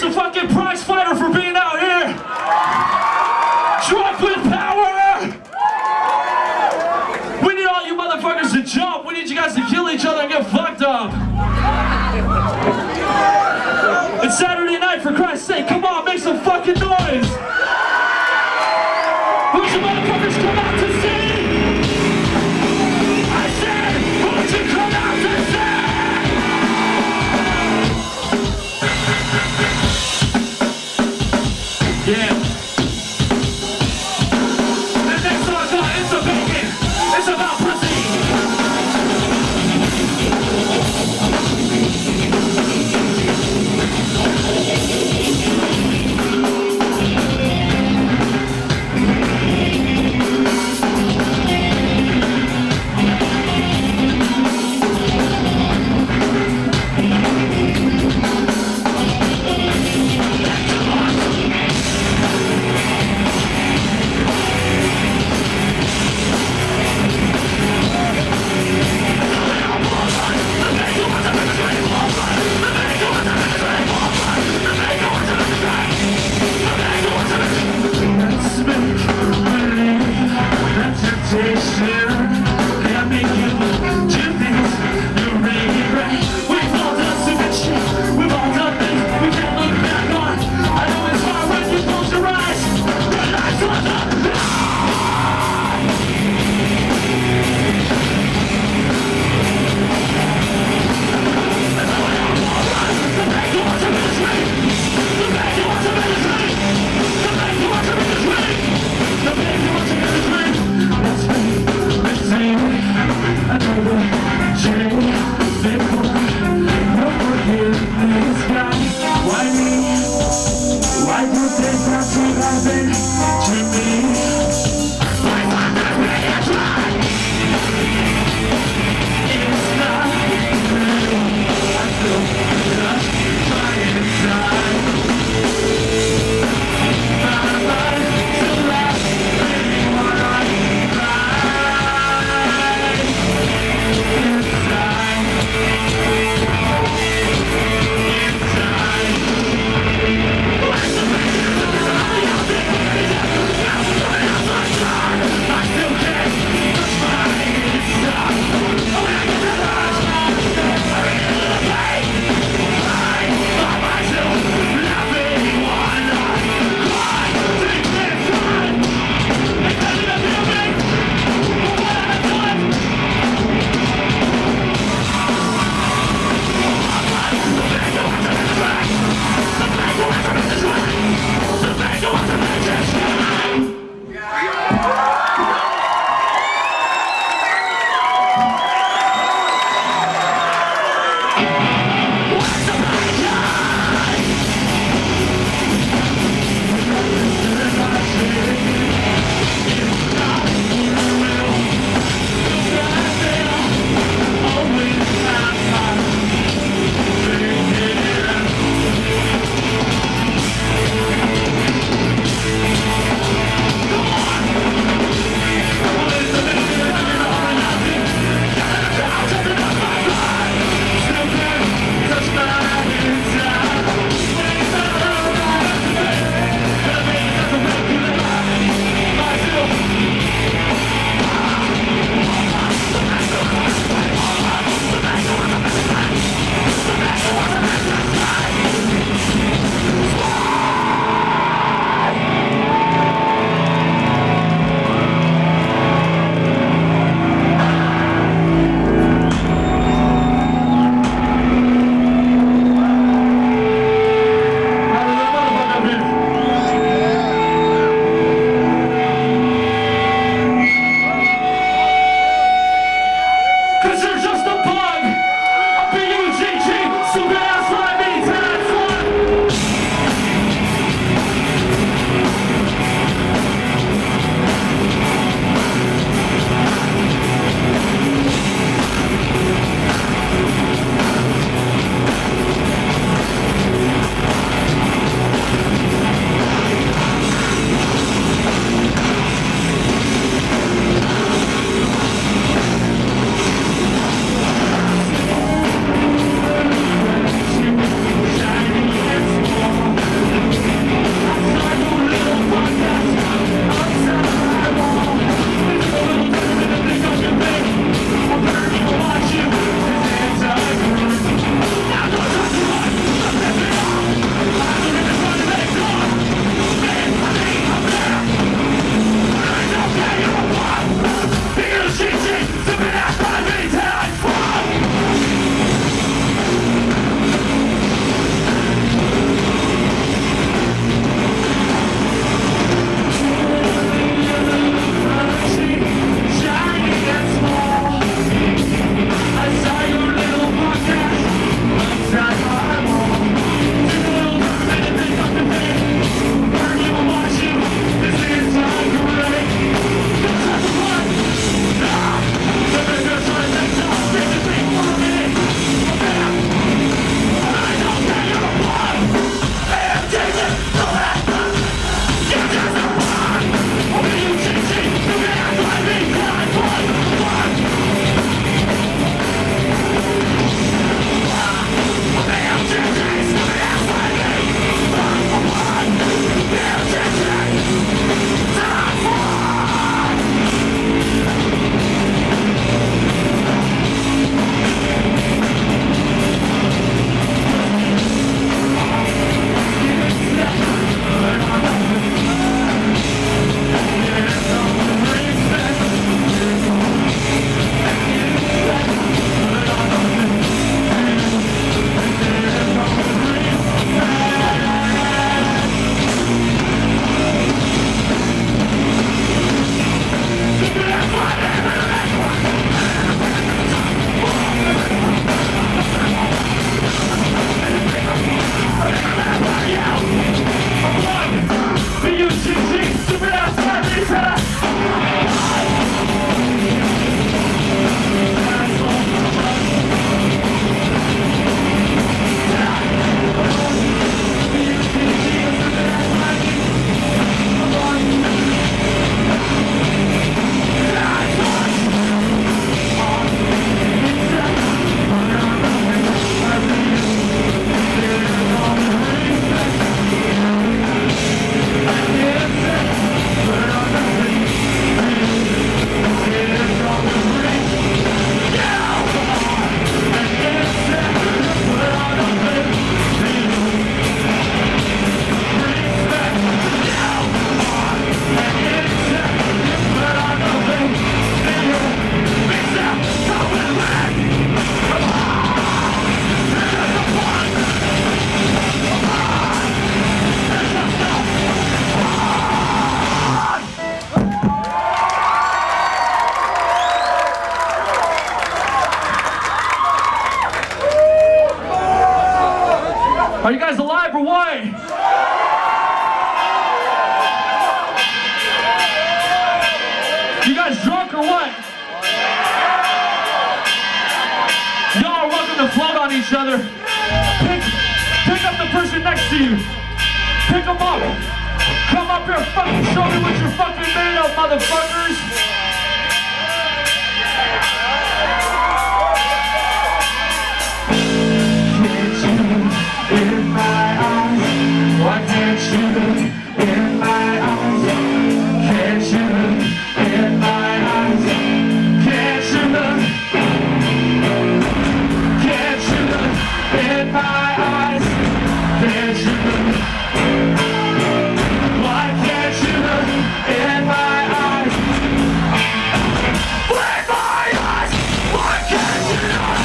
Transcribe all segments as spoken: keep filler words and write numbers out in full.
a fucking prize fighter for being out here. Drunk with power. We need all you motherfuckers to jump. We need you guys to kill each other and get fucked up. It's Saturday night, for Christ's sake. Come on, make some fucking noise. Who's you motherfuckers come out to see? I said, who'd you come out to see? Yeah. The next song's called It's a Bacon. It's about pussy. on each other. Pick, pick up the person next to you. Pick them up. Come up here, fucking show me what you're fucking made of, motherfuckers. Can't you look in my eyes? Why can't you look in my eyes? Can't you look in my eyes? Can't you look? Can't you look in my eyes? Can't you look? Why can't you look in my eyes? In my eyes! Why can't you look?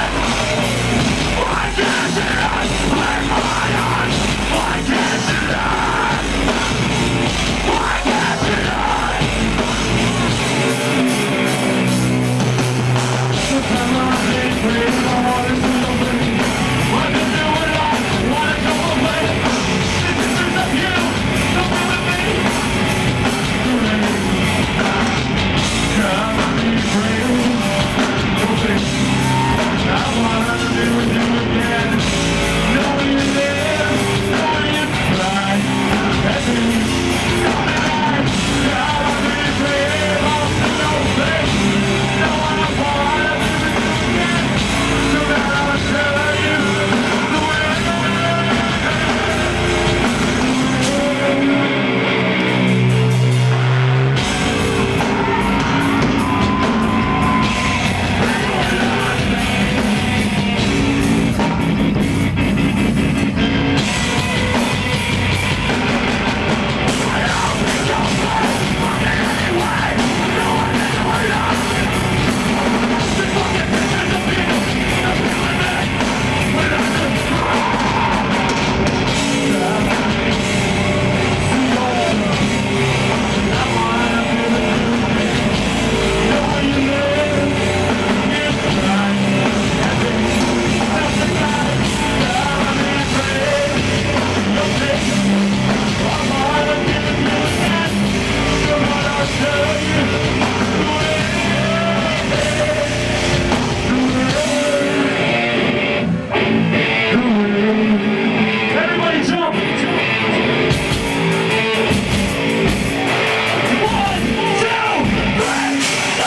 Why can't you look in my eyes? Why can't you look? Why can't you look? Come on, please, please, I wanna do something. Wanna do it all, wanna go away. Pictures of you, don't be with me. Come on, please, please. I wanna be with you again. Know you live, know you cry. At me, come back. Come on, please, please. I'll see your face. No, I wanna be with you again. So that I'll tell you the way. Everybody jump! One, two, three!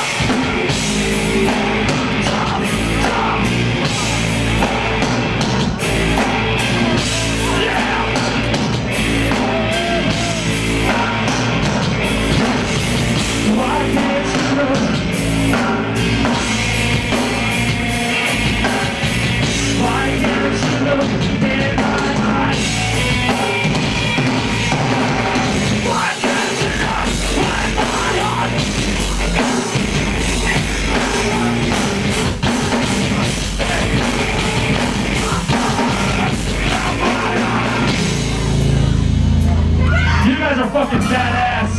Why can't you look? Why can't you look in my eyes? Why can't you look in my eyes? You guys are fucking badass.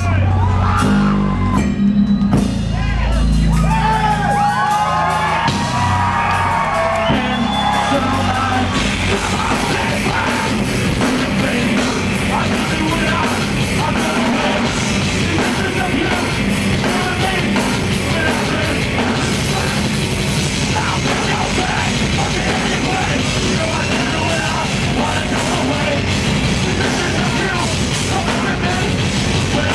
Wanna go away. This is a few. Come with me.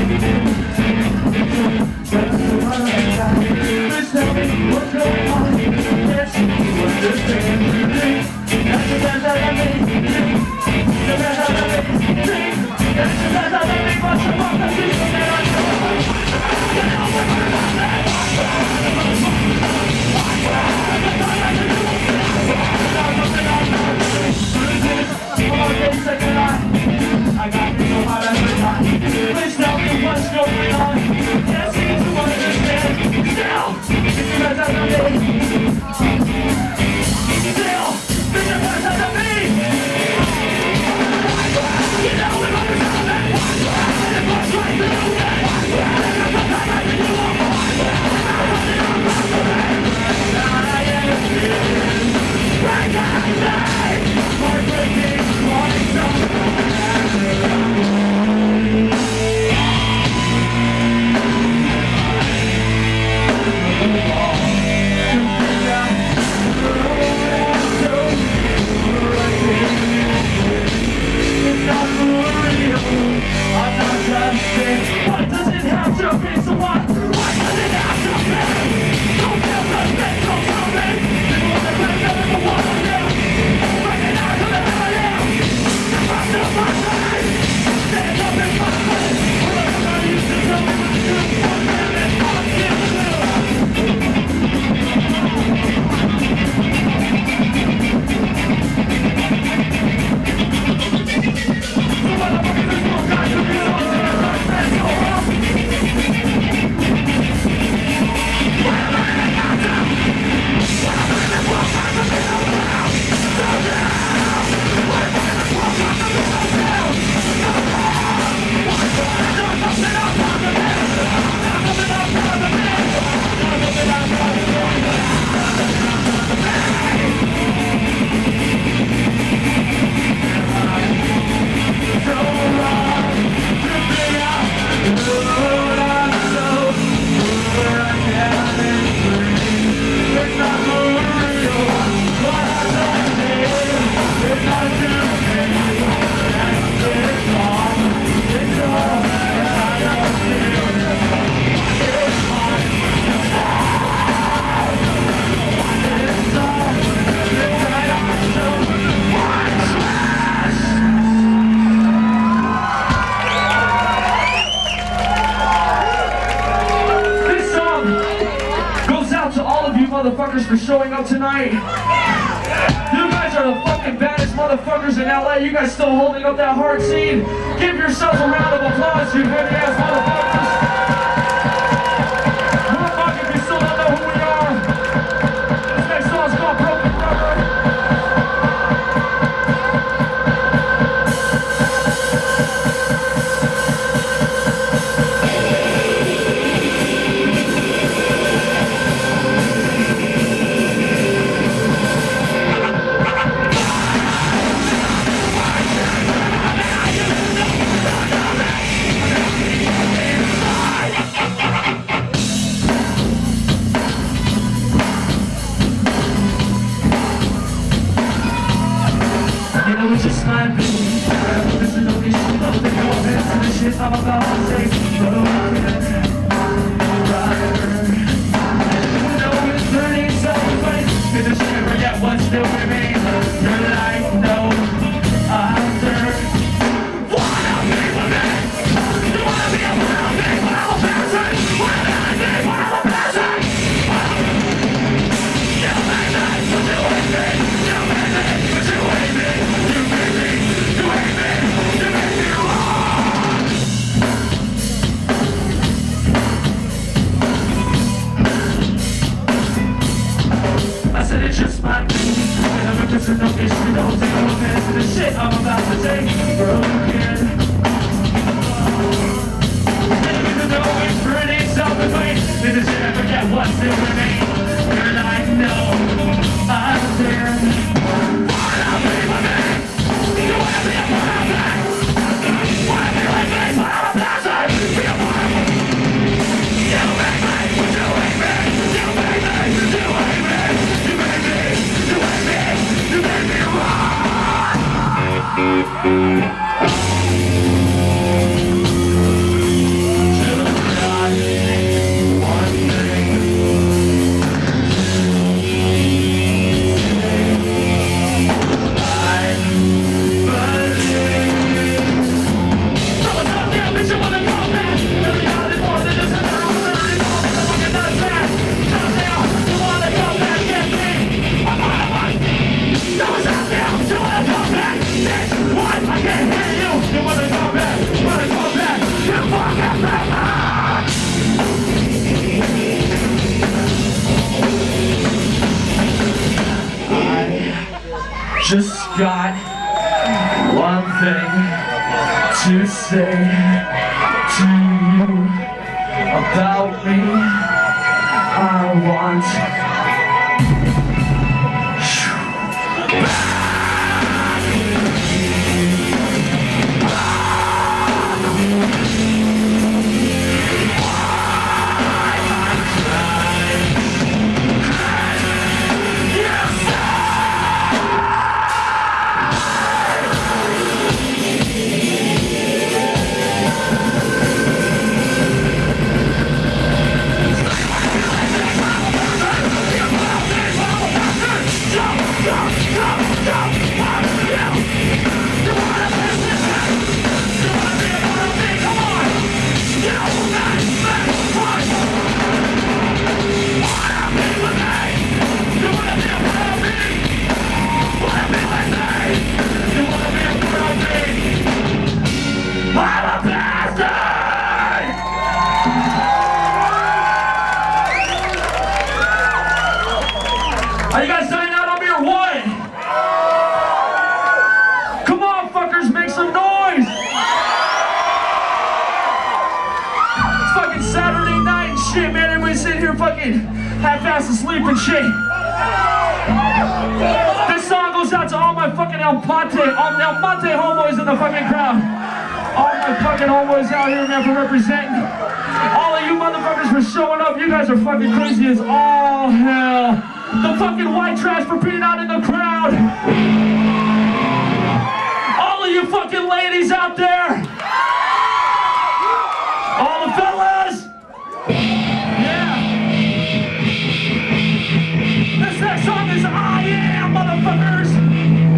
Please tell me what's going on. Yes, you understand me. That's the best out of me. The best out of me. That's the best out of me. What's the fuck that you said I know? Get out of my life. I got to know how to live. Please tell me what's going on. Can't seem to understand. Still, it's the best out of me. Still, it's the best out of me. You know it was coming. And it was right through me. What does it have to be? So what? What does it have to be? Don't feel the thing, don't tell me. People want to bring them in the water now. Bring it out to the hell now. Come to my side. Stand up and fight me. Whatever I used to tell me was good. One minute, one kill. So what the fuck is this one guy to be on? Motherfuckers for showing up tonight. You guys are the fucking baddest motherfuckers in L A. You guys still holding up that hard scene. Give yourselves a round of applause, you heavy ass motherfuckers. Motherfucker, if you still don't know who we are, this next song's called Broken Rubber. It's just my opinion. This is no issue, no big offense to the shit I'm about to say. Broken rubber. You know it's burning self-place. Did the shit forget what still remains? Your life, no after. Wanna be with me? You wanna be a part of me? When I'm a person? Wanna be with me? When I'm a person? You made me, but you hate me. You made me, but you hate me. It's just my thing. Whenever there's no issue, don't take no offense to the shit I'm about to take. Broken. Even though it's pretty self-proclaimed, did this shit ever get what still remains? Your life, no, I'm there. Wanna be with me? You wanna be a part of me? Wanna be like me? But I'm a bastard. Be a part of me. You make me, but you hate me. You make me, but you hate me. You made me, you made me, you made me wrong. to say to you about me. I want half-ass asleep and shit. This song goes out to all my fucking El Ponte, all El Monte homeboys in the fucking crowd. All my fucking homeboys out here, man, for representing. All of you motherfuckers for showing up. You guys are fucking crazy as all hell. The fucking white trash for being out in the crowd. All of you fucking ladies out there. All the fellas. This song is I Am, motherfuckers!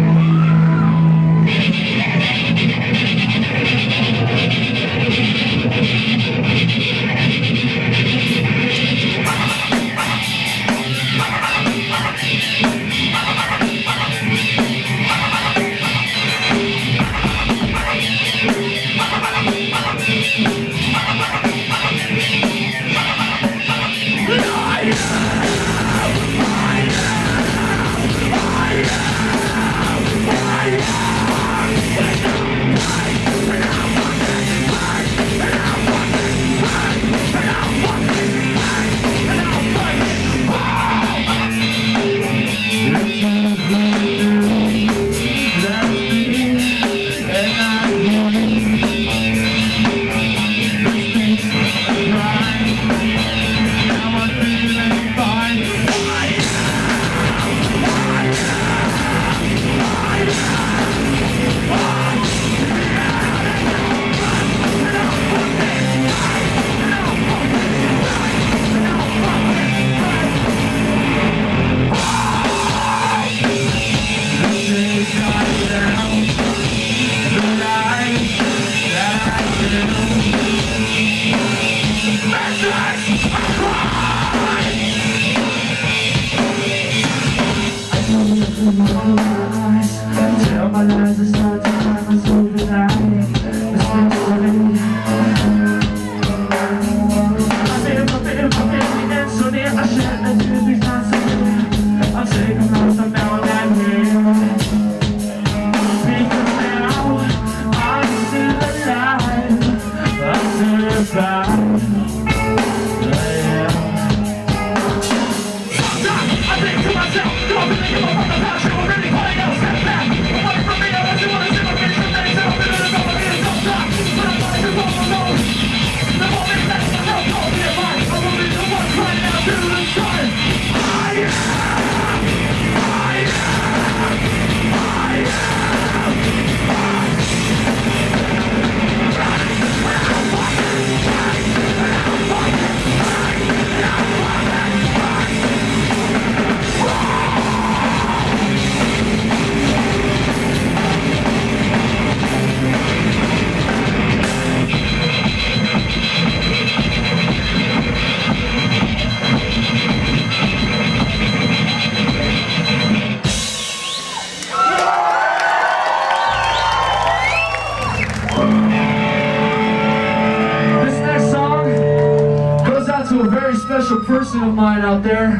Special person of mine out there.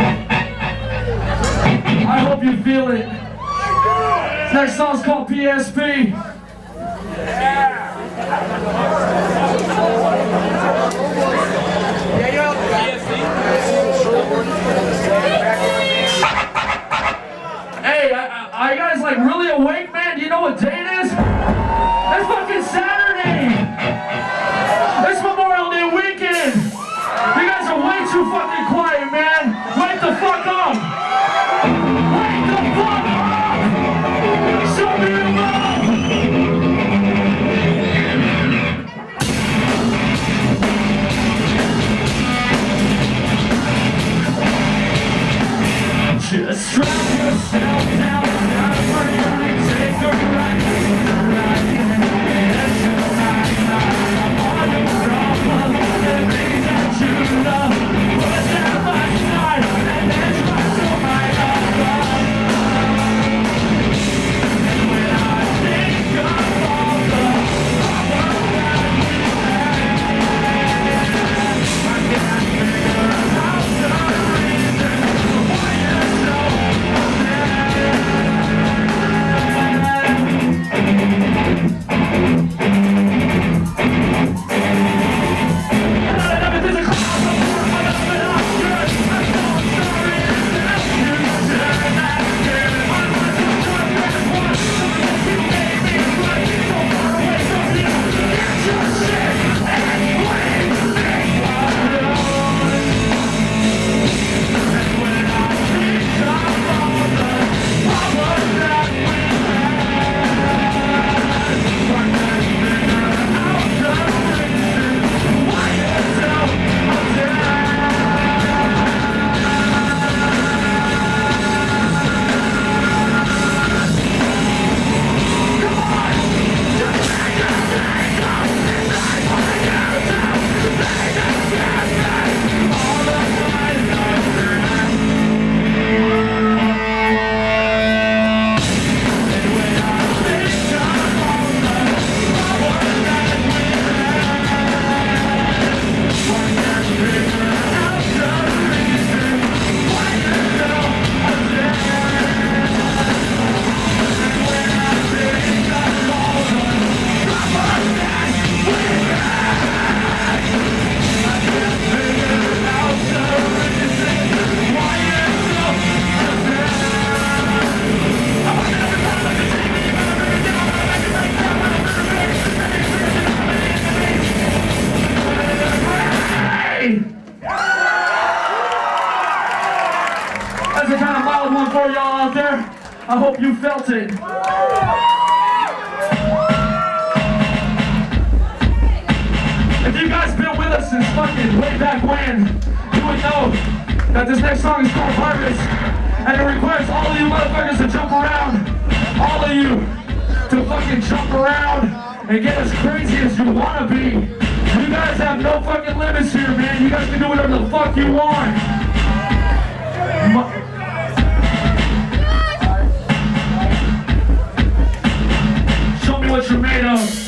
I hope you feel it. Next song's called P S P. Yeah. Hey, are you guys like really awake, man? Do you know what day it is? It's fucking Saturday! It's Memorial Day weekend! You guys are way too fucking quiet, man! Wake the fuck up! Wake the fuck up! Show me your love! Just strap yourself down, not for you, take a ride, take a ride, that's your life. I'm on the problem, the things that you love, put them aside, and then try to hide above. And when I think of all the problems that we had, I can't figure out the reason why you're so That's a kind of mild one for y'all out there. I hope you felt it. If you guys been with us since fucking way back when, you would know that this next song is called Harvest, and it requires all of you motherfuckers to jump around, all of you to fucking jump around and get as crazy as you want to be. You guys have no fucking limits here, man. You guys can do whatever the fuck you want. Mu Show me what you're made of.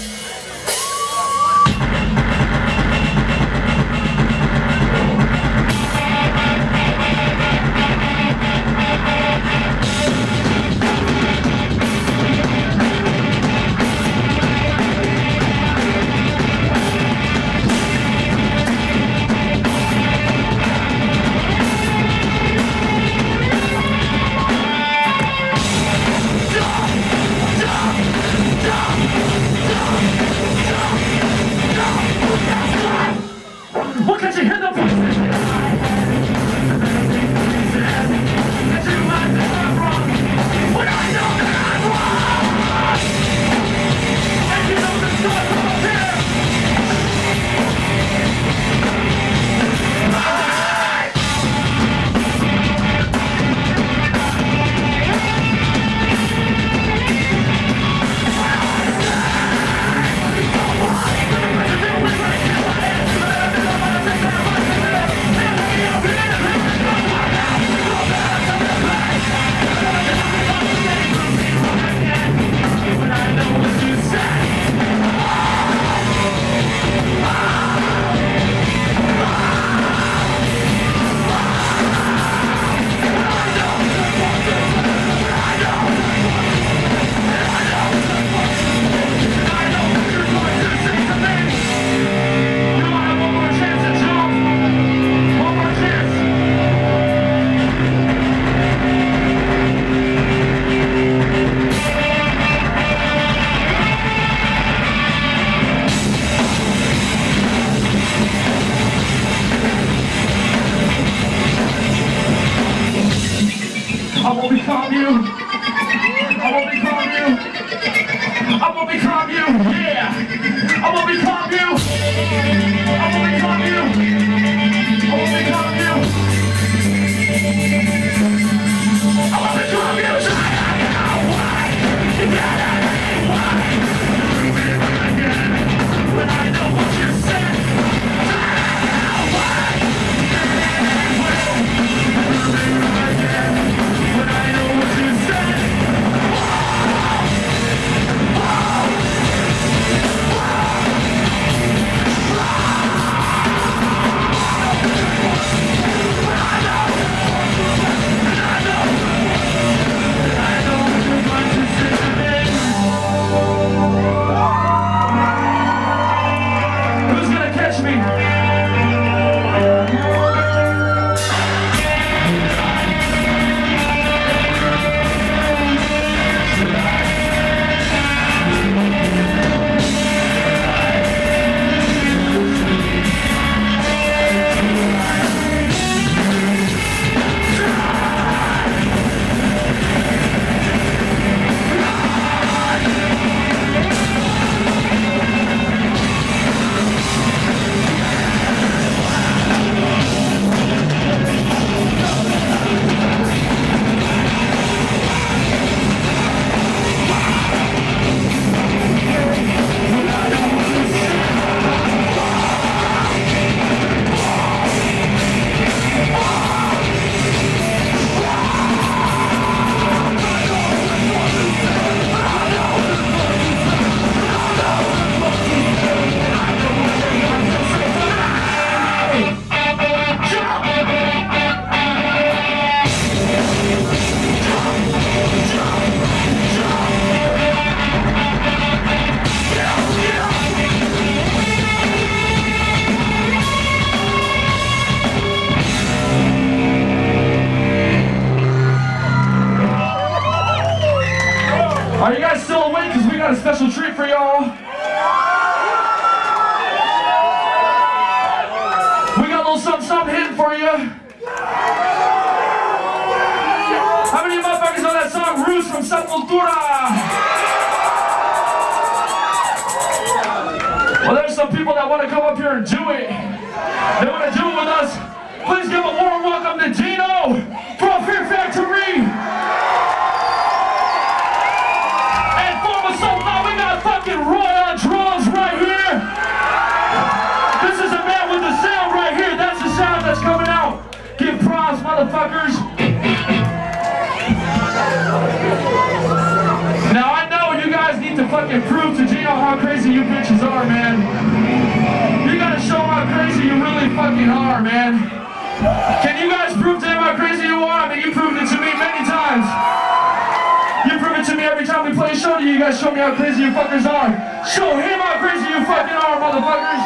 gonna become you. I'm gonna become you. I'm gonna become you. Yeah. I'm gonna become you. I'm gonna become you. I'm gonna become you. I'm gonna become you. You gotta be why. You will again. When I know what you said. Why? When I know what you said. Who's gonna catch me? Are you guys still awake? Because we got a special treat for y'all. We got a little something, something hidden for you. How many of you motherfuckers know that song, Roots from Sepultura? Well, there's some people that want to come up here and do it. They want to do it with us. Please give a warm welcome to Dino from Fear Factory. Fucking Roy on drums right here. This is a man with the sound right here. That's the sound that's coming out. Give props, motherfuckers. Now I know you guys need to fucking prove to Gino how crazy you bitches are, man. You gotta show him how crazy you really fucking are, man. Can you guys prove to him how crazy you are? I mean, you proved it to me many times. You prove it to me every time we play a show to you. You guys show me how crazy you fuckers are. Show him how crazy you fucking are, motherfuckers.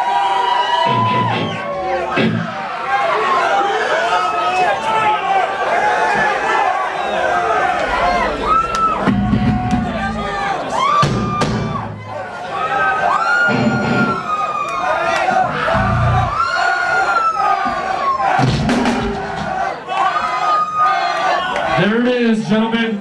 There it is, gentlemen.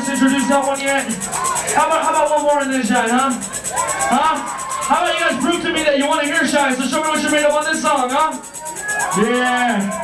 else introduce that one yet? How about, how about one more in this shot, huh? Huh? How about you guys prove to me that you want to hear Shy? So show me what you made up on this song, huh? Yeah.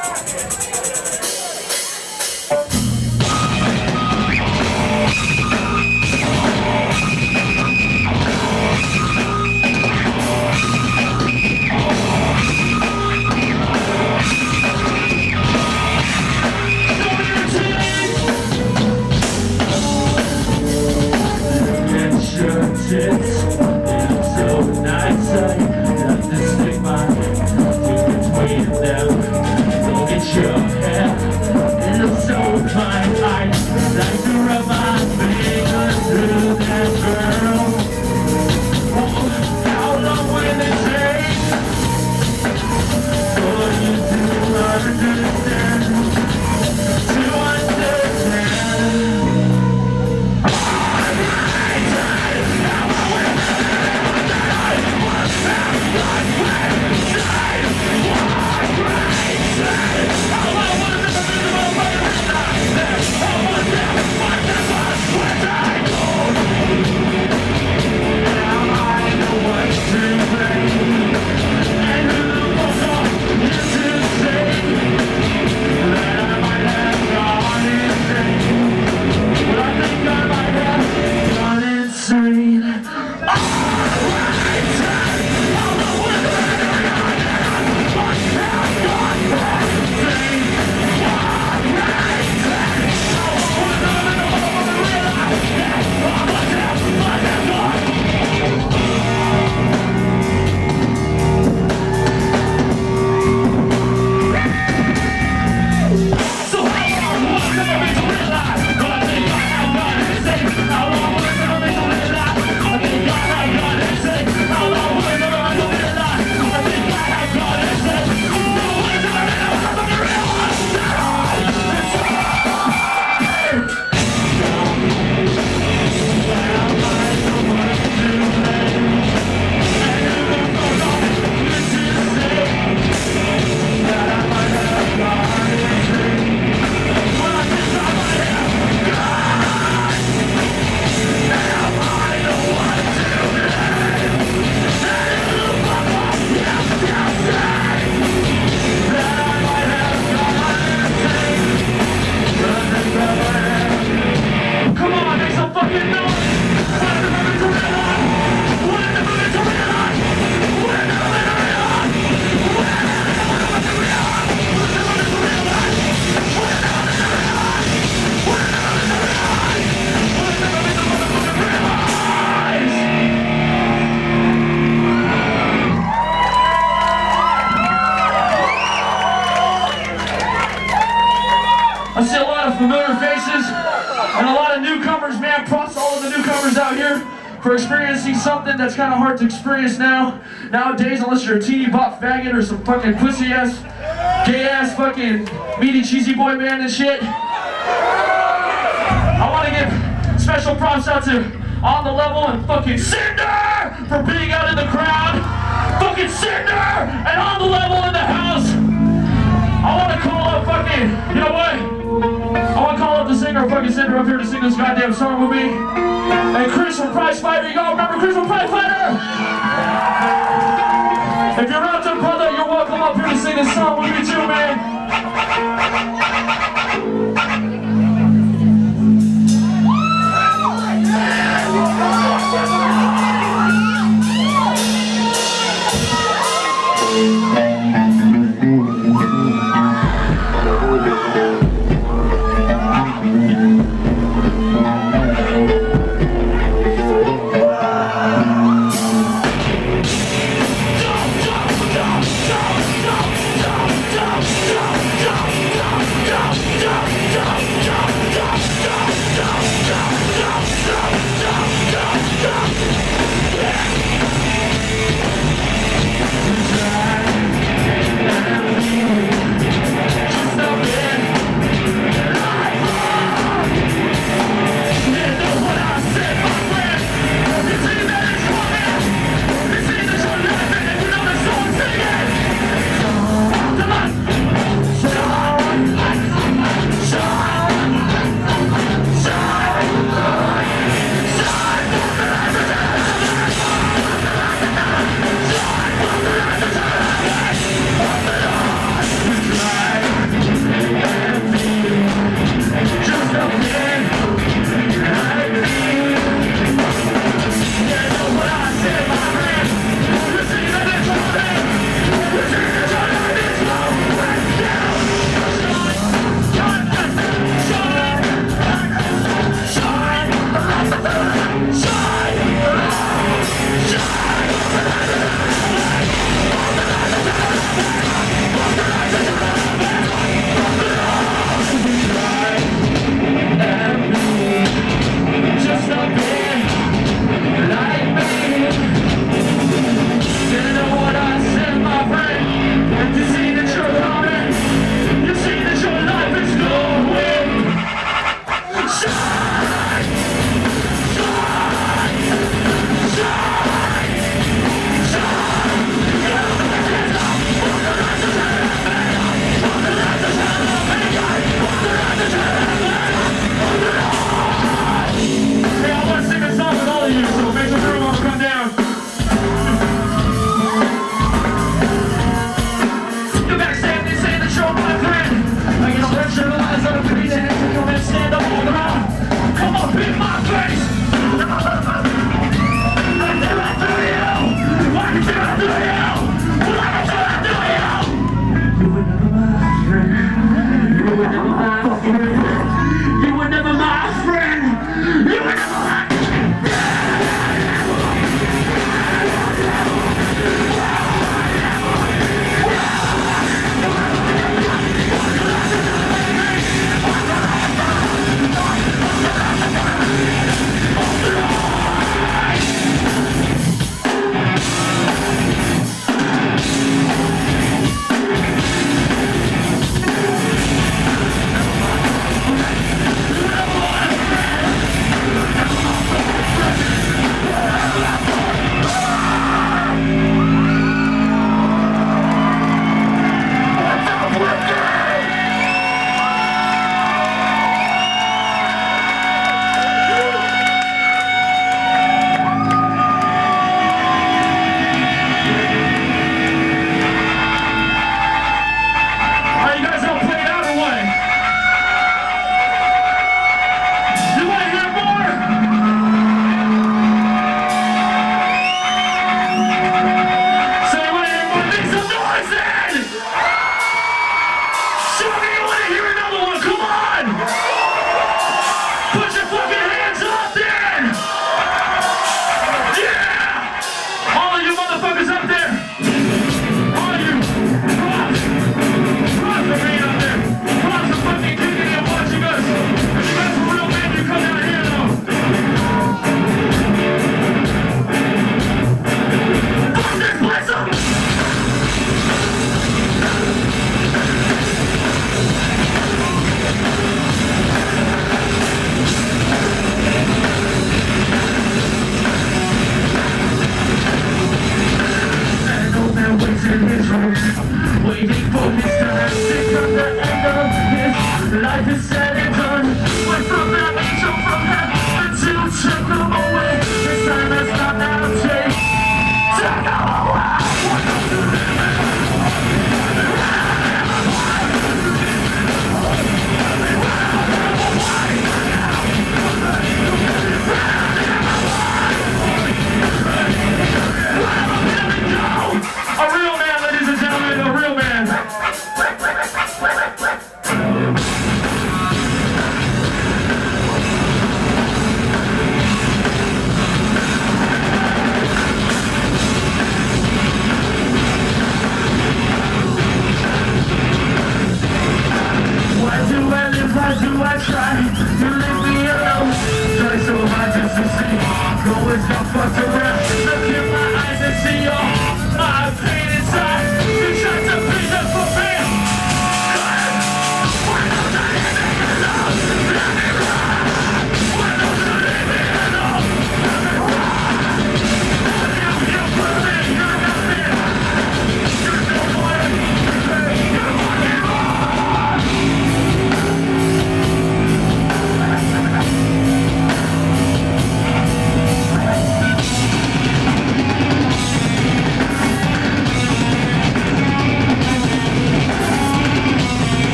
I see a lot of familiar faces and a lot of newcomers, man. Props to all of the newcomers out here for experiencing something that's kind of hard to experience now. Nowadays, unless you're a teeny bop faggot or some fucking pussy ass, gay ass fucking meaty cheesy boy man and shit. I want to give special props out to On the Level and fucking Cinder for being out in the crowd. Fucking Cinder and On the Level in the house. I want to call up fucking, you know what? I want to call up the singer, fucking Cinder, up here to sing this goddamn song with me. And Chris from Prize Fighter, y'all remember Chris from Prize Fighter? If you're out there, brother, you're welcome up here to sing this song with me too, man. Go!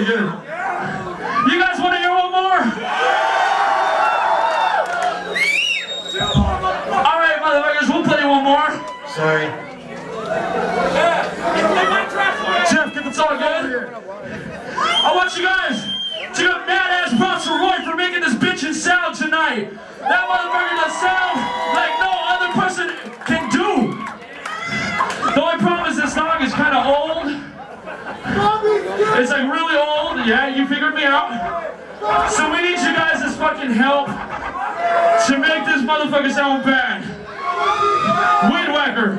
really good. You guys want to hear one more? Alright, motherfuckers, we'll play one more. Sorry. Jeff, if it's all good. I want you guys to give mad ass props to Roy for making this bitchin' sound tonight. That motherfucker does sound like no other person can do. The only problem is this song is kind of old. It's like really old. Yeah, you figured me out. So we need you guys' fucking help to make this motherfucker sound bad. Wind Whacker.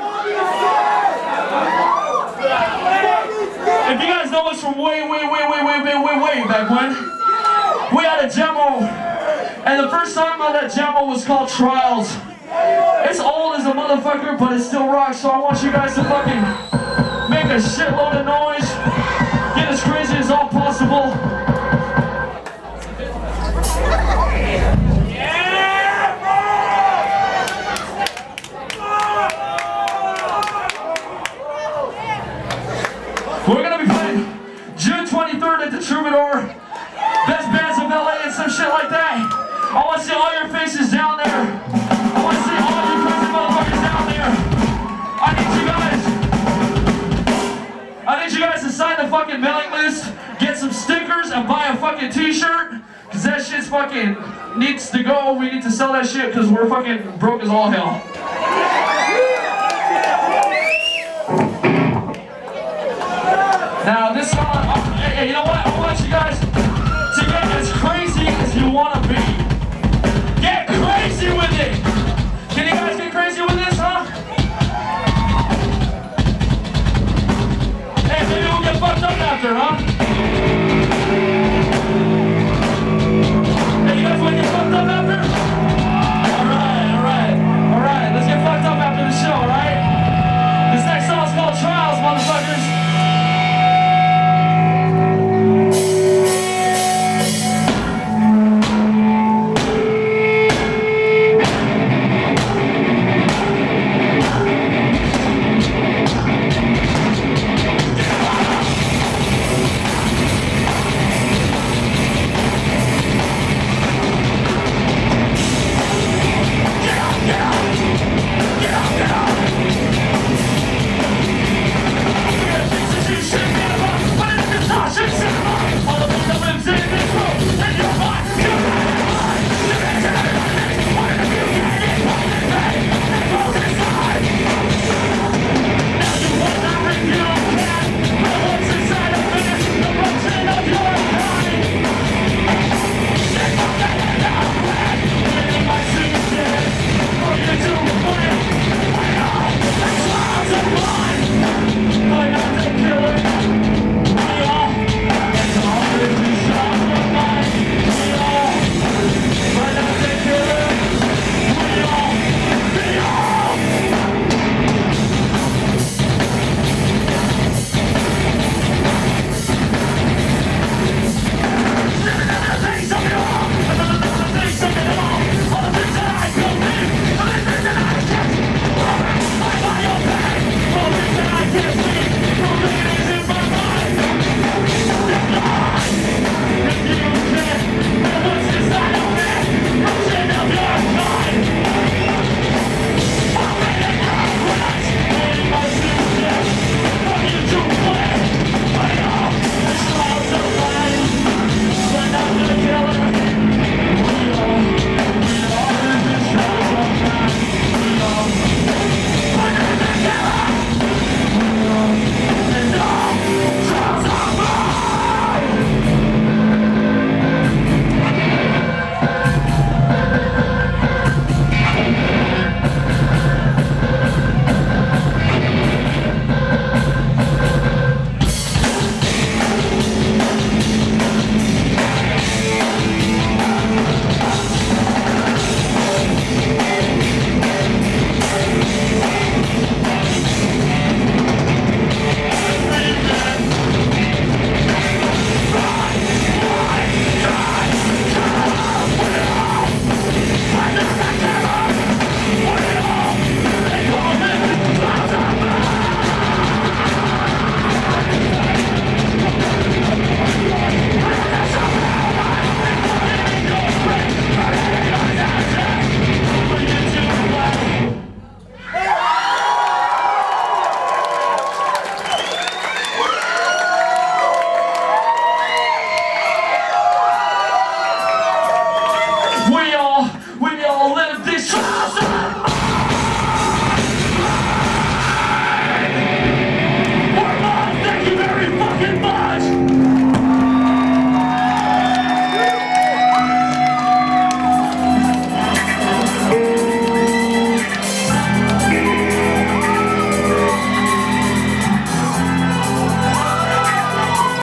If you guys know us from way, way, way, way, way, way, way, way back when, we had a demo, and the first song on that demo was called Trials. It's old as a motherfucker, but it still rocks, so I want you guys to fucking make a shitload of noise, get as crazy as all possible. We're gonna be playing June twenty-third at the Troubadour, Best Bands of L A and some shit like that. I want to see all your faces down there. I want to see all you crazy motherfuckers down there. I need you guys. I need you guys to sign the fucking mailing list, get some stickers, and buy a fucking t-shirt. Cause that shit's fucking needs to go. We need to sell that shit because we're fucking broke as all hell.